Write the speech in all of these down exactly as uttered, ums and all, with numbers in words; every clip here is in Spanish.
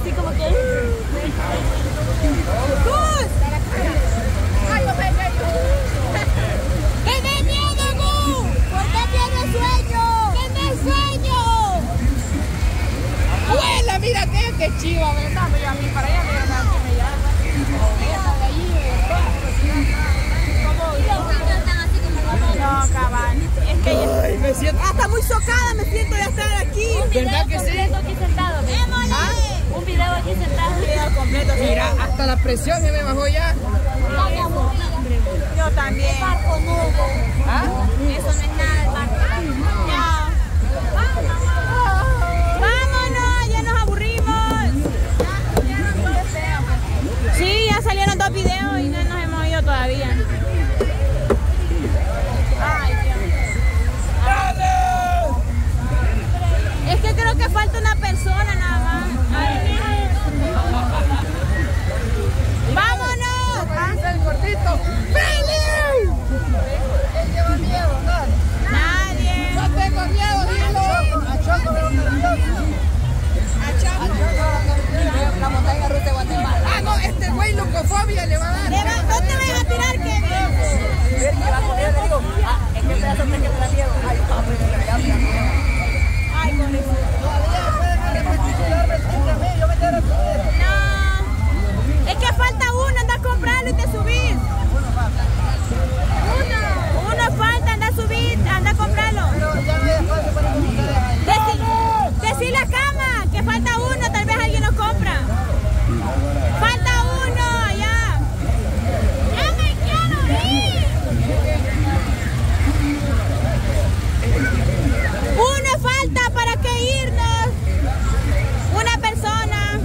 así como que... ¡Gus! ¡Ay, no me cayó! ¡Tenés miedo, Gus! ¿Por qué tienes sueño? ¡Tenés sueño! ¡Abuela, mira qué, qué chiva! ¿Verdad? Yo a mí para allá, mira, que me llama. Ella está de allí, ¿cómo? Y los niños están así como... No, cabal. Es que ella... Ay, me siento hasta muy socada, me siento de estar aquí. ¿Verdad que sí? Aquí sentado, ¿Ah? un video aquí sentado. Un video completo. Mira, hasta la presión se me bajó ya. Yo también. El barco nuevo. ¿Ah? Eso no es nada, el barco. Ya. Vámonos, ya nos aburrimos. Sí, ya salieron dos videos y no nos hemos ido todavía. Ay, Dios. Es que creo que falta una persona nada más. Ay. ¡Vámonos! ¡Ah, el cortito! ¡Feliz! ¿Quién lleva miedo? Nadie. ¡No tengo miedo, dilo! ¡A Choco veo una A Chaco. la montaña rusa de Guatemala. Ah, no, este güey locofobia le va a dar. Le va- No te vayas a tirar, Kevin. Ver que va con él, le digo, ah, es que pedazo que te da miedo. Ay, papi, Ay, pobrecito. todavía pueden repetirme el mí, yo me quiero subir. No. Es que falta uno, anda a comprarlo y te subís. Uno. Uno falta, anda a subir, anda a comprarlo. Pero ya no hay espacio para ustedes. Decí, decí la cama, que falta uno, tal vez alguien nos compra. Falta uno, ya. Ya me quiero ir. Uno falta para que irnos. Una persona.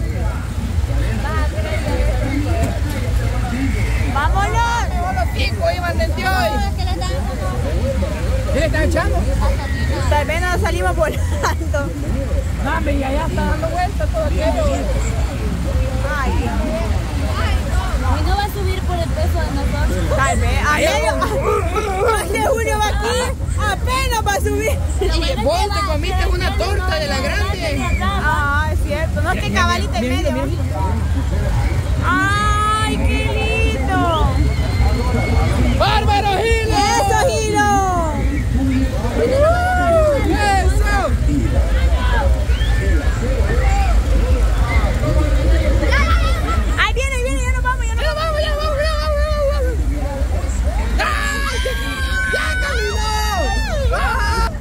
Vámonos. Los cinco iban dentro hoy. que le están... ¿Qué le están echando? Tal vez nos salimos volando. No, hombre, y allá está dando vueltas todo aquello. Ay, Dios. Y no va a subir por el peso de nosotros. Tal vez. A medio. Este Julio va aquí. Apenas va a subir. Y vos te comiste una torta de la grande. Ah, es cierto. No, es que cabalita en medio. Ay, qué lindo. ¡Bárbaro, Gilo! Eso, Gilo. ¡Eso! Ahí viene, ahí viene. Ya nos vamos, ya nos ¡Ya vamos. vamos, ya vamos, ya vamos! ya vamos! ¡Ay, ya, ya caminó! ¡Ah!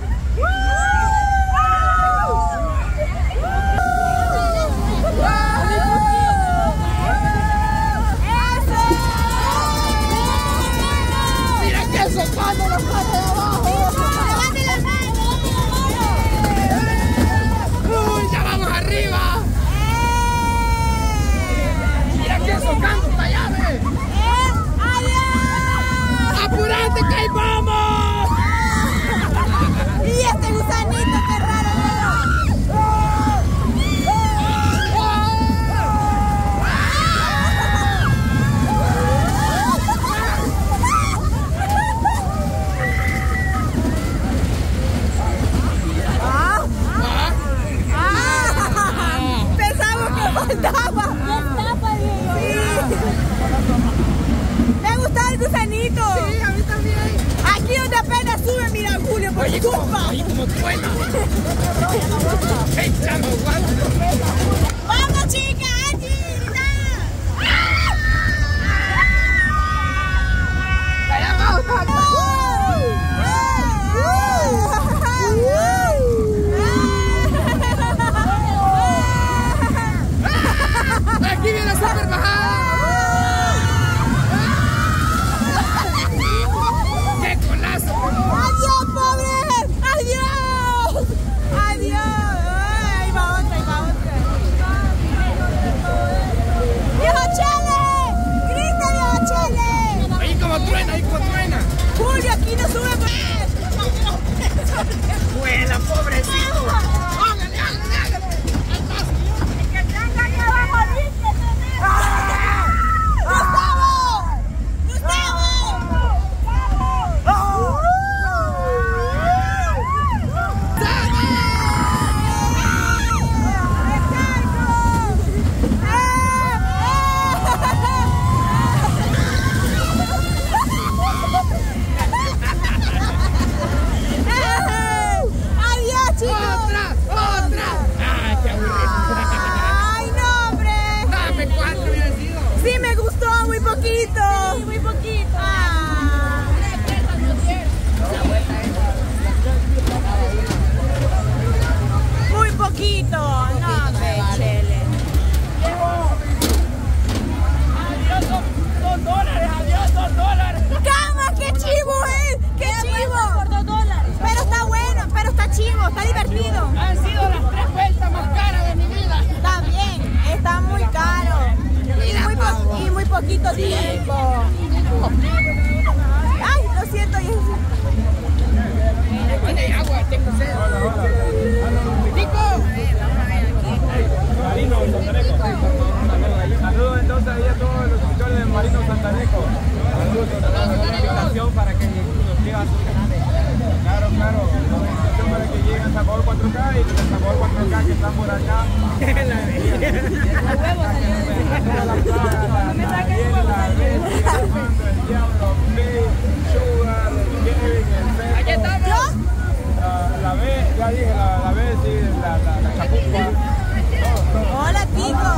poquito. No, ve, chele. Adiós, dos, dos dólares, adiós, dos dólares. ¡Cama! ¡Qué chivo es! ¡Qué chivo! Por dos dólares. Pero está bueno, pero está chivo, está divertido. Han sido las tres vueltas más caras de mi vida. Está bien, está muy caro. Y muy, po y muy poquito tiempo. Ay, lo siento. Tiene agua, tengo sed. ¡Nico! Marino Santaneco. Saludos entonces ahí a todos los suscriptores de Marino Santaneco. Saludos, una invitación para que nos sigan sus canales. Claro, claro, una invitación para que lleguen a Sabor cuatro K y los de Sabor cuatro K que están por acá. Aquí estamos. La B, ya dije, la, la B, sí, la, la, la chapupa. Hola, Tico.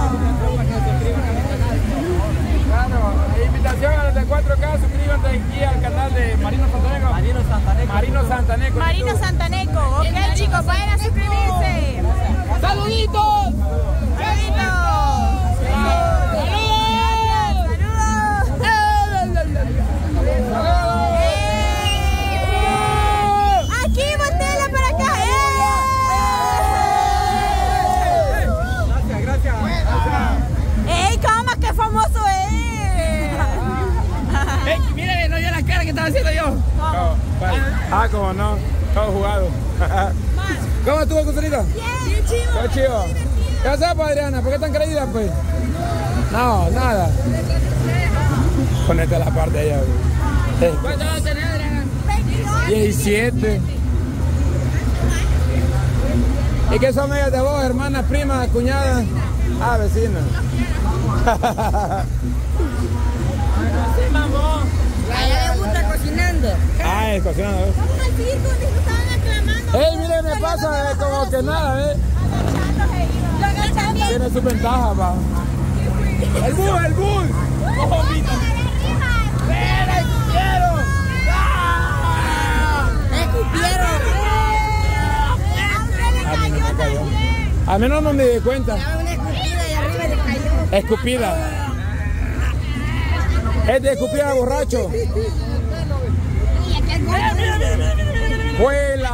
Claro, invitación a los de cuatro K, suscríbanse aquí al canal de Marino Santaneco. Marino Santaneco. Marino Santaneco. Marino Santaneco. Ok, chicos, vayan a suscribirse. ¡Saluditos! ¡Saluditos! Haciendo yo. No, vale. Ah, como no, todo jugado. ¿Cómo estuvo, Cusulita? Bien, chivo. Qué chivo. ¿Qué haces, Adriana? ¿Por qué tan creída, pues? No, nada. Ponete la parte allá, güey. ¿Cuánto vas a tener, Adriana? diecisiete. ¿Y qué son ellas de vos, hermanas, primas, cuñadas? Ah, vecinas. A ella le gusta cocinando. Ah, es cocinando. Vamos al circo donde nos estaban aclamando. Ey, mire, me pasa eh, como que nada, ¿eh? Tiene su ventaja, va. El bus, el bus. ¡Ojo, mito! ¡Ven, escupieron! ¡Escupieron! A mí no me cayó. A mí no me di cuenta. Una escupida y arriba le cayó. Escupida. Es de escupida borracho. ¡Vuela!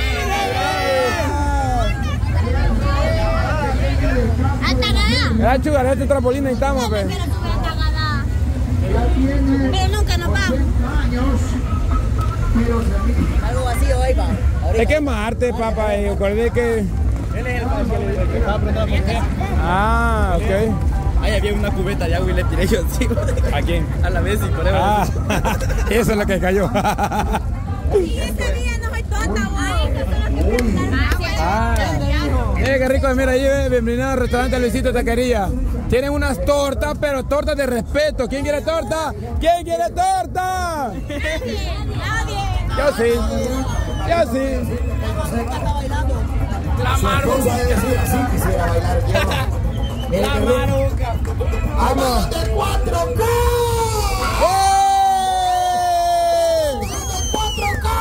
Era chugar, este trampolín necesitamos, ve. Pero nunca nos vamos. Algo vacío hoy, pa. Es que es Marte, papá. Y acordé que... Él es el que estaba apretando por qué. Ah, ok. Ahí había una cubeta de agua y le tiré yo encima. ¿A quién? A la vez y por eso. Ah, eso es lo que cayó. Y este día no soy tonta, guay. Ah, eh, qué rico, mira, ahí, eh, bienvenido al restaurante Luisito Taquería. Tienen unas tortas, pero tortas de respeto. ¿Quién quiere torta? ¿Quién quiere torta? Nadie. Yo sí, yo sí. La maruca. La maruca. ¡Vamos de cuatro K! cuatro K!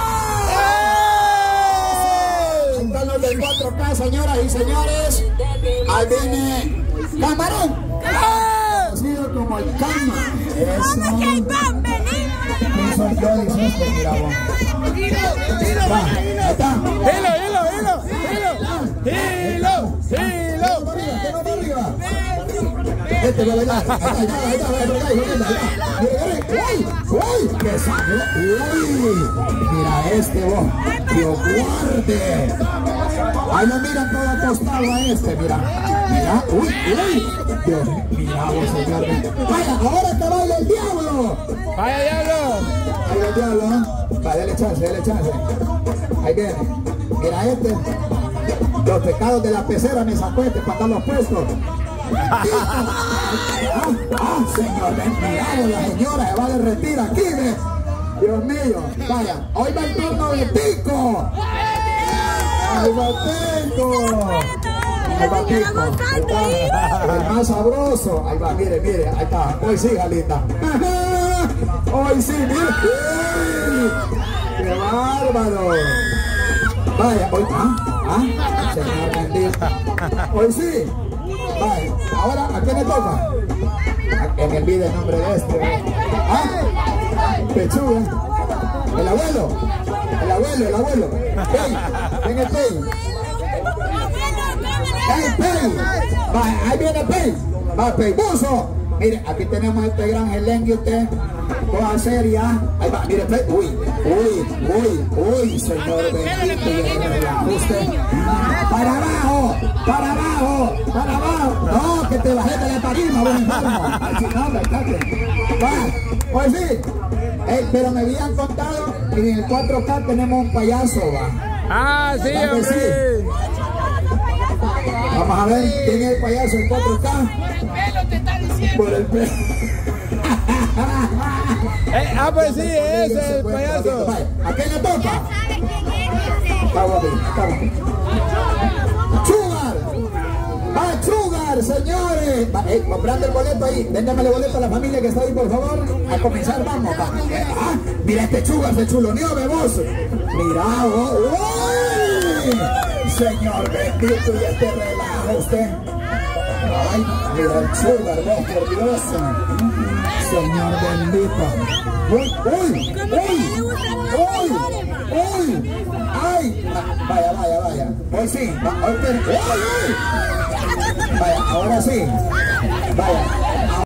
Están los del cuatro K, señoras y señores. Ahí viene Camarón. Conocido como el Cama. ¿Cómo que hay pan? Vení. Eso yo hice esto, mira vos. Va, ahí está. Hilo, hilo, hilo, hilo, hilo, hilo. Arriba. Este va a bailar. Ahí está, ahí está, ahí está, ahí está, ahí está. ¡Uy! ¡Uy! ¡Que salió! ¡Uy! Mira este vos. ¡Dios guarde! Ahí lo miran todo acostado a este, mira. Mira, uy, uy. Dios, mira vos, señor. Vaya, ahora que baila el diablo. ¡Vaya, diablo! Ahí va el diablo. Va, dale chance, dale chance. Ahí viene. Mira este. Los pecados de la pecera me sacó este para darlos puestos. Ah, ah, señor, mira, la señora se va a derretir aquí, ¿ves? Dios mío, vaya, hoy va el turno de Tico. Ahí va Tico. Ahí va Tico. Ahí está. El más sabroso. Ahí va, mire, mire, ahí está. Hoy sí, linda. Hoy sí, mire. ¡Qué bárbaro! Vaya, hoy está. ¿Ah? Señor bendito. Hoy sí. Vale. Ahora, ¿a quién le toca? Que me olvide el nombre de este. ¿Ah? Pechuga. El abuelo. El abuelo, el abuelo. Pey. ¿Quién es Pey? ¡Ey, Pey! Va, ahí viene Pey. Va, Pey. ¡Buzo! Mire, aquí tenemos este gran elenco, usted. Toda seria. Ahí va, mire, Pey. Uy, uy, uy, uy, señor bendito. Usted. Para abajo, para abajo, para abajo. No, que te bajé de la tarima, buen enfermo. No, va, pues sí. Ey, pero me habían contado que en el cuatro K tenemos un payaso, va. Ah, sí, hombre. Sí. Vamos a ver quién es el payaso en cuatro K. Por el pelo te está diciendo. Por el pelo. eh, ah, pues sí, ese es el payaso. ¿A quién le toca? Estamos aquí, estamos aquí. ¡Sugar! ¡Va, Sugar, señores! Va, eh, comprando el boleto ahí. Véndame el boleto a la familia que está ahí, por favor. A comenzar, vamos, va. Eh, ah, mira este Sugar, se chuloneó, vos. Mira, oh, ¡uy! Señor bendito, y este relajo usted. Ay, mira el Sugar, vos, por Dios. Señor bendito. Uy, uy, uy, uy, uy. Ay, vaya, vaya, vaya. Hoy sí, va, hoy te... Vaya, ahora sí. Vaya.